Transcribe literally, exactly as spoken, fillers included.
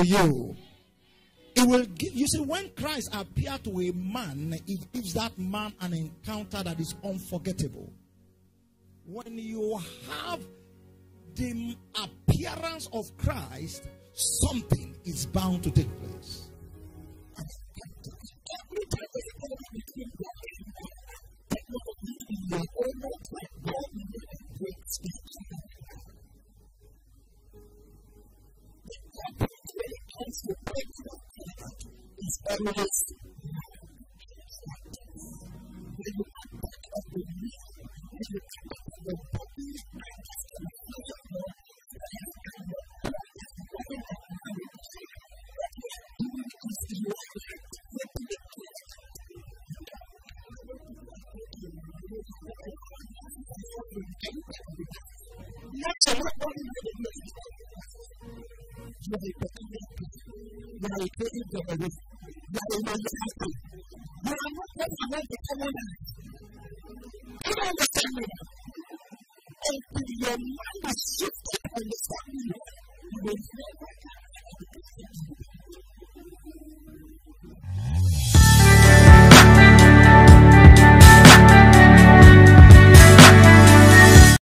to you. It will give, you see, when Christ appeared to a man, it gives that man an encounter that is unforgettable. When you have the appearance of Christ, something is bound to take place. Your mind is so